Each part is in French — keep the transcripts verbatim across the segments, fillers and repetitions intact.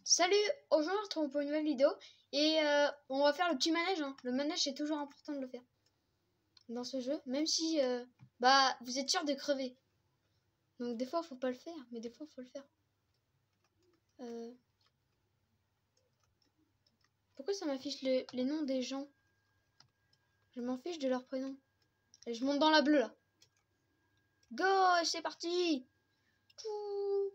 Salut, aujourd'hui on se retrouve pour une nouvelle vidéo et euh, on va faire le petit manège. Hein. Le manège c'est toujours important de le faire dans ce jeu, même si euh, bah vous êtes sûr de crever. Donc des fois faut pas le faire, mais des fois faut le faire. Euh... Pourquoi ça m'affiche le, les noms des gens? Je m'en fiche de leur prénom. Et je monte dans la bleue là. Go, c'est parti. Tchou.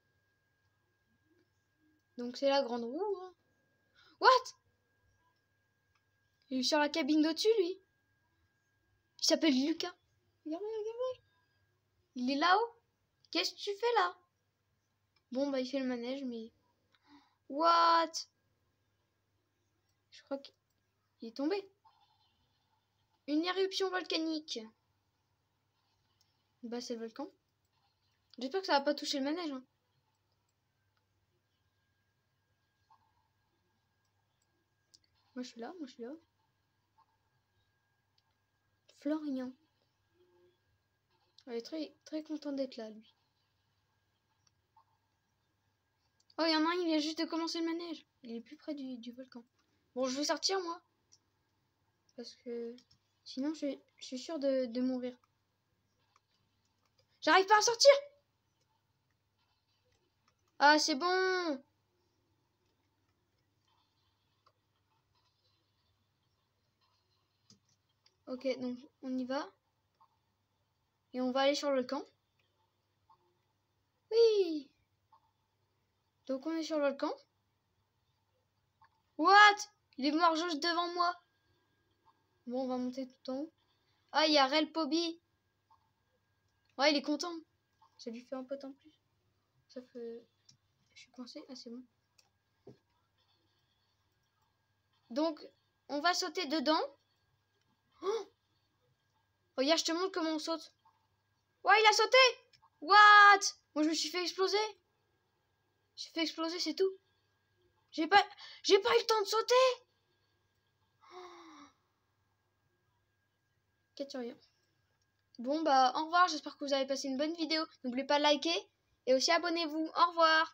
Donc c'est la grande roue. Hein. What? Il est sur la cabine d'au-dessus lui. Il s'appelle Lucas. Regardez, regardez. Il est là-haut. Qu'est-ce que tu fais là? Bon bah il fait le manège mais... What? Je crois qu'il est tombé. Une éruption volcanique. Bah c'est le volcan. J'espère que ça va pas toucher le manège. Hein. Moi je suis là, moi je suis là. Florian. Il est très, très content d'être là lui. Oh il y en a un, il vient juste de commencer le manège. Il est plus près du, du volcan. Bon je vais sortir moi. Parce que sinon je, je suis sûre de, de mourir. J'arrive pas à sortir. Ah c'est bon. Ok donc on y va. Et on va aller sur le camp. Oui. Donc on est sur le volcan. What? Il est mort juste devant moi. Bon, on va monter tout en haut. Ah, il y a Rel Poby. Ouais, il est content. Ça lui fait un pote en plus. Sauf que je suis coincée. Ah, c'est bon. Donc, on va sauter dedans. Oh, regarde, je te montre comment on saute. Ouais, il a sauté. What? Moi, je me suis fait exploser. J'ai fait exploser, c'est tout. J'ai pas, j'ai pas eu le temps de sauter. Qu'est-ce rien. Bon, bah, au revoir. J'espère que vous avez passé une bonne vidéo. N'oubliez pas de liker et aussi abonnez-vous. Au revoir.